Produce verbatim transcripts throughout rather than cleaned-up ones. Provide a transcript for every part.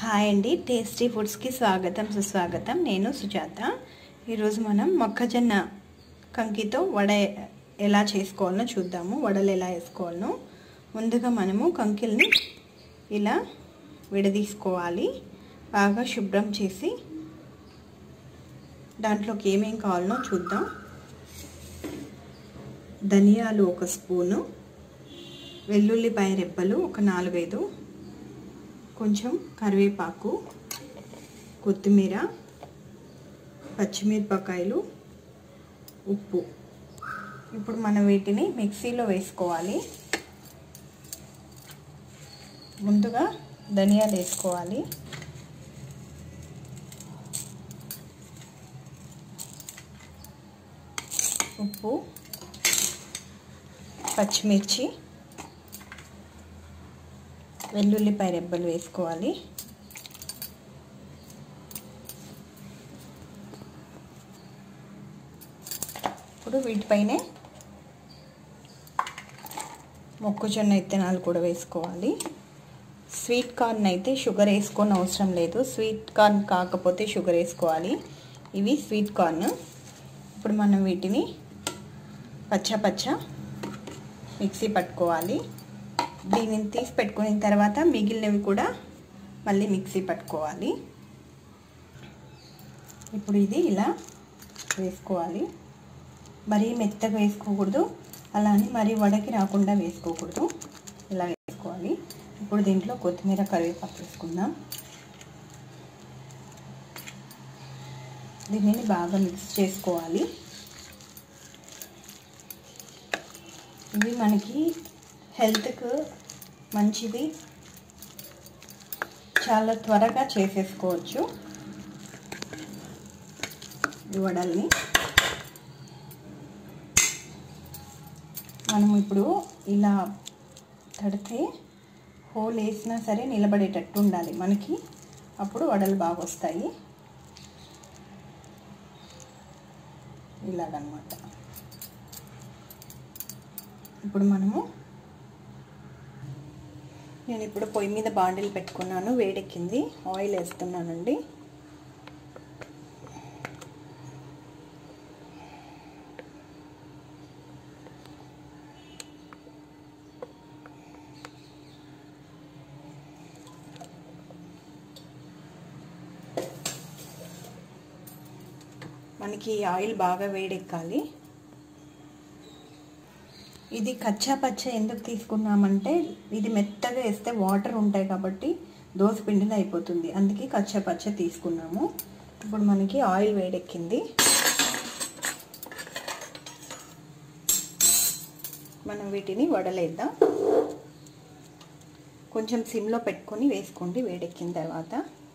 Hi అండి, tasty ఫుడ్స్కి స్వాగతం సుస్వాగతం. నేను సుజాత. ఈరోజు మనం మొక్కజొన్న కంకితో వడ ఎలా చేసుకోవాలో చూద్దాము. వడలు ఎలా వేసుకోవాలో ముందుగా మనము కంకిల్ని ఇలా విడదీసుకోవాలి. బాగా శుభ్రం చేసి దాంట్లోకి ఏమేం కావాలో చూద్దాం. ధనియాలు ఒక స్పూను, వెల్లుల్లిపాయ రెబ్బలు ఒక నాలుగైదు, కొంచెం కరివేపాకు, కొత్తిమీర, పచ్చిమిరపకాయలు, ఉప్పు. ఇప్పుడు మనం వీటిని మిక్సీలో వేసుకోవాలి. ముందుగా ధనియాలు వేసుకోవాలి. ఉప్పు, పచ్చిమిర్చి, వెల్లుల్లిపాయ రెబ్బలు వేసుకోవాలి. ఇప్పుడు వీటిపైనే మొక్కజొన్న విత్తనాలు కూడా వేసుకోవాలి. స్వీట్ కార్న్ అయితే షుగర్ వేసుకోని అవసరం లేదు. స్వీట్ కార్న్ కాకపోతే షుగర్ వేసుకోవాలి. ఇవి స్వీట్ కార్న్. ఇప్పుడు మనం వీటిని పచ్చ పచ్చ మిక్సీ పట్టుకోవాలి. దీనిని తీసి పెట్టుకున్న తర్వాత మిగిలినవి కూడా మళ్ళీ మిక్సీ పట్టుకోవాలి. ఇప్పుడు ఇది ఇలా వేసుకోవాలి. మరీ మెత్తగా వేసుకోకూడదు, అలానే మరీ వడకి రాకుండా వేసుకోకూడదు. ఇలా వేసుకోవాలి. ఇప్పుడు దీంట్లో కొత్తిమీర, కరివేపాకు వేసుకుందాం. దీనిని బాగా మిక్స్ చేసుకోవాలి. ఇవి మనకి హెల్త్కు మంచిది, చాలా త్వరగా చేసేసుకోవచ్చు ఈ వడల్ని. మనం ఇప్పుడు ఇలా తడితే హోల్ వేసినా సరే నిలబడేటట్టు ఉండాలి మనకి, అప్పుడు వడలు బాగా వస్తాయి. ఇలాగనమాట. ఇప్పుడు మనము నేను ఇప్పుడు పొయ్యి మీద బాండిల్ పెట్టుకున్నాను, వేడెక్కింది. ఆయిల్ వేస్తున్నానండి. మనకి ఆయిల్ బాగా వేడెక్కాలి. ఇది కచ్చా పచ్చ ఎందుకు తీసుకున్నామంటే ఇది మెత్తగా వేస్తే వాటర్ ఉంటాయి కాబట్టి దోశ పిండిలో అయిపోతుంది. అందుకే కచ్చా పచ్చ తీసుకున్నాము. ఇప్పుడు మనకి ఆయిల్ వేడెక్కింది. మనం వీటిని వడలేద్దాం. కొంచెం సిమ్లో పెట్టుకొని వేసుకోండి వేడెక్కిన తర్వాత.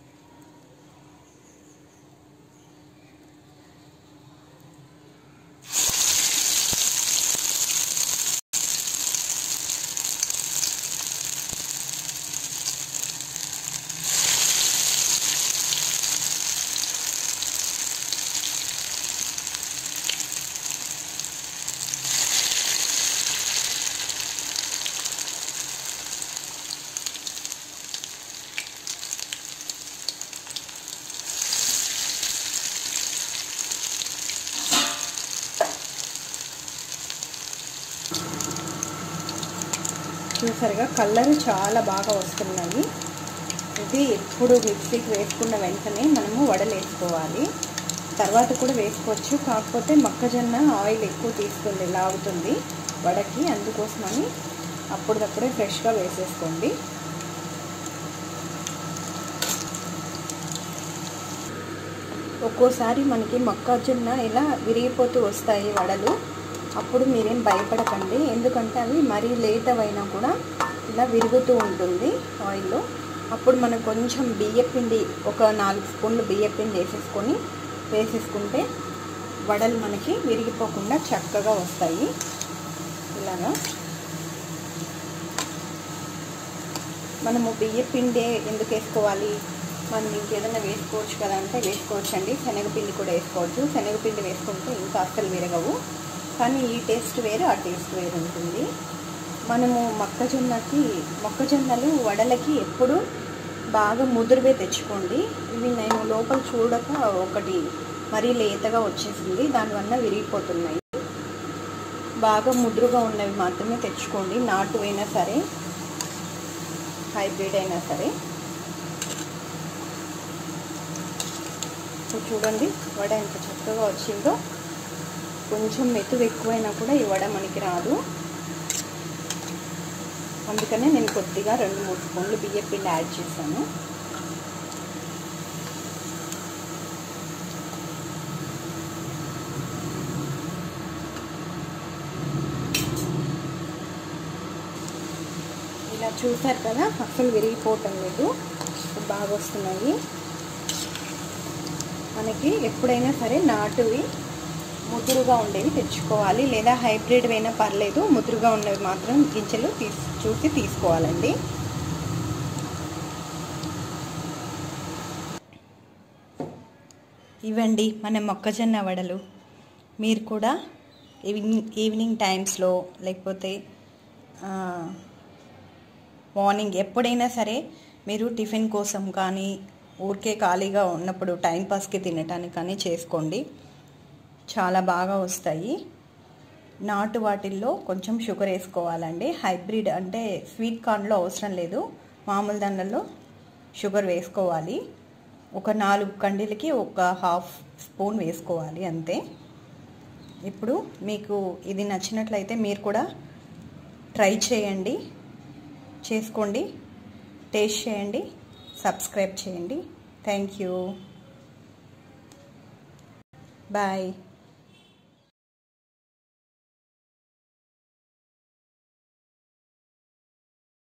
చూసారుగా కలర్ చాలా బాగా వస్తున్నాయి. ఇది ఎప్పుడు మిక్సీకి వేసుకున్న వెంటనే మనము వడలు వేసుకోవాలి. తర్వాత కూడా వేసుకోవచ్చు, కాకపోతే మొక్కజొన్న ఆయిల్ ఎక్కువ తీసుకుంది, లాగుతుంది వడకి. అందుకోసమని అప్పటికప్పుడే ఫ్రెష్గా వేసేసుకోండి. ఒక్కోసారి మనకి మొక్కజొన్న ఇలా విరిగిపోతూ వస్తాయి వడలు. అప్పుడు మీరేం భయపడకండి, ఎందుకంటే అవి మరీ లేట్ అయినా కూడా ఇలా విరుగుతూ ఉంటుంది ఆయిల్లో. అప్పుడు మనం కొంచెం బియ్యపిండి, ఒక నాలుగు స్పూన్లు బియ్యపిండి వేసేసుకొని వేసేసుకుంటే వడలు మనకి విరిగిపోకుండా చక్కగా వస్తాయి. ఇలాగా మనము బియ్యపిండి ఎందుకు వేసుకోవాలి, మనం ఇంకేదైనా వేసుకోవచ్చు కదా అంటే వేసుకోవచ్చండి. శనగపిండి కూడా వేసుకోవచ్చు. శనగపిండి వేసుకుంటే ఇంకా అస్సలు విరగవు. కానీ ఈ టేస్ట్ వేరు, ఆ టేస్ట్ వేరు ఉంటుంది. మనము మొక్కజొన్నకి మొక్కజొన్నలు వడలకి ఎప్పుడు బాగా ముదురువే తెచ్చుకోండి. ఇవి నేను లోపల చూడక ఒకటి మరీ లేతగా వచ్చేసింది, దానివల్ల విరిగిపోతున్నాయి. బాగా ముదురుగా ఉన్నవి మాత్రమే తెచ్చుకోండి, నాటువైనా సరే హైబ్రిడ్ అయినా సరే. ఇప్పుడు చూడండి వడ ఎంత చక్కగా వచ్చిందో. కొంచెం మెతుకు ఎక్కువైనా కూడా ఈ వడ మనకి రాదు, అందుకనే నేను కొద్దిగా రెండు మూడు స్పూన్లు బియ్యం పిండి యాడ్ చేశాను. ఇలా చూసారు కదా, అసలు విరిగిపోవటం లేదు, బాగా వస్తున్నాయి. మనకి ఎప్పుడైనా సరే నాటువి ముదురుగా ఉండేవి తెచ్చుకోవాలి, లేదా హైబ్రిడ్ అయినా పర్లేదు, ముదురుగా ఉన్నవి మాత్రం గింజలు తీసి చూసి తీసుకోవాలండి. ఇవ్వండి మన మొక్కజొన్న వడలు. మీరు కూడా ఈవినింగ్ ఈవినింగ్ టైమ్స్లో లేకపోతే మార్నింగ్ ఎప్పుడైనా సరే మీరు టిఫిన్ కోసం కానీ ఊరికే ఖాళీగా ఉన్నప్పుడు టైంపాస్కి తినటానికి కానీ చేసుకోండి, చాలా బాగా వస్తాయి. నాటు వాటిల్లో కొంచెం షుగర్ వేసుకోవాలండి. హైబ్రిడ్ అంటే స్వీట్ కార్న్లో అవసరం లేదు, మామూలు దానిలో షుగర్ వేసుకోవాలి. ఒక నాలుగు కండీలకి ఒక హాఫ్ స్పూన్ వేసుకోవాలి అంతే. ఇప్పుడు మీకు ఇది నచ్చినట్లయితే మీరు కూడా ట్రై చేయండి, చేసుకోండి, టేస్ట్ చేయండి, సబ్స్క్రైబ్ చేయండి. Thank you, bye.